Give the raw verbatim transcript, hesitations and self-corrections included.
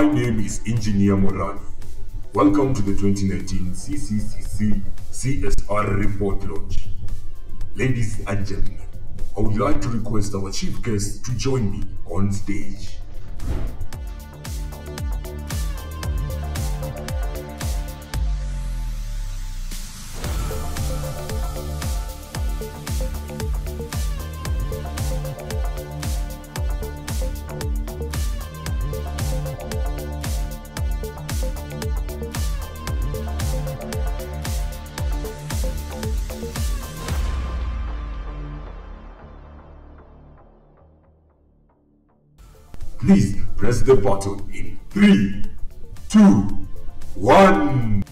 name is Engineer Morani. Welcome to the twenty nineteen C C C C C S R report launch. Ladies and gentlemen, I would like to request our chief guest to join me on stage. Please press the button in three, two, one.